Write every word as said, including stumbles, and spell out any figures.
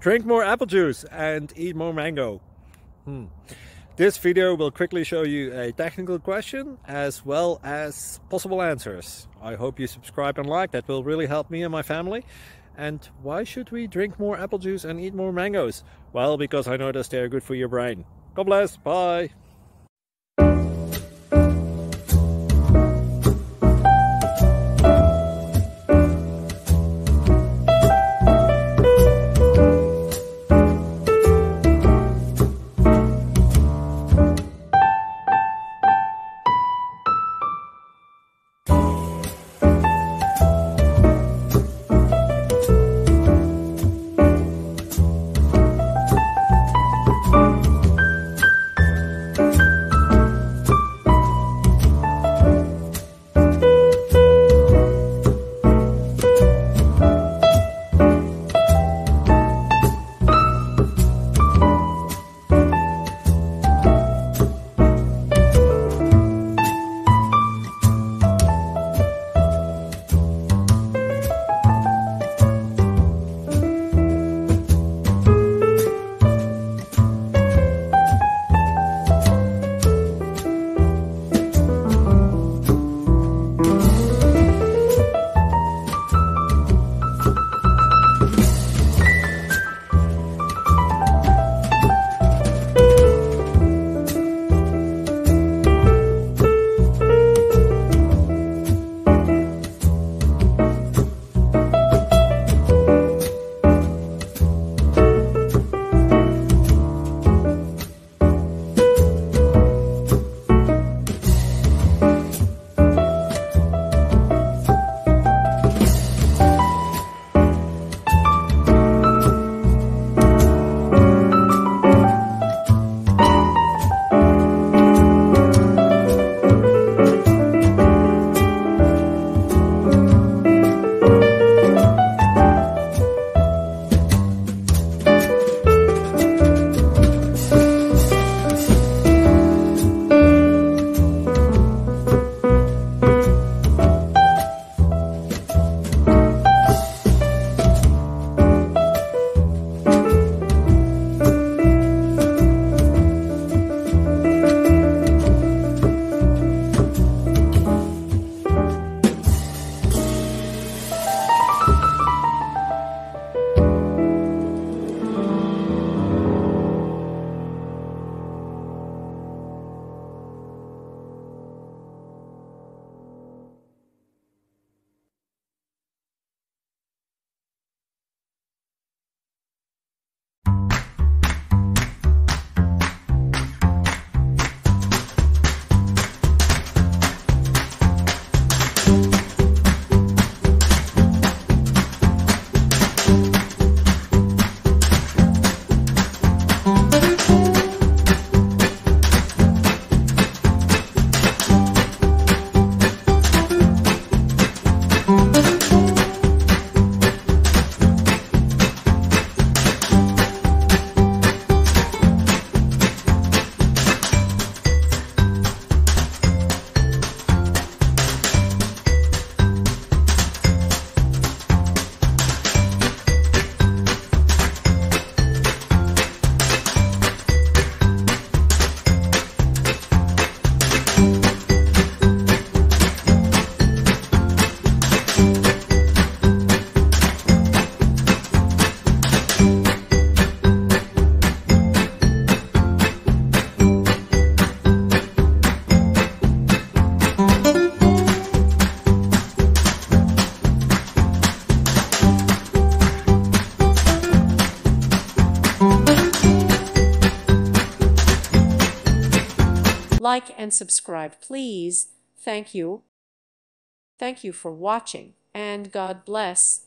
Drink more apple juice and eat more mango. Hmm. This video will quickly show you a technical question as well as possible answers. I hope you subscribe and like, that will really help me and my family. And why should we drink more apple juice and eat more mangoes? Well, because I noticed they're good for your brain. God bless, bye! Like and subscribe, please. Thank you. Thank you for watching, and God bless.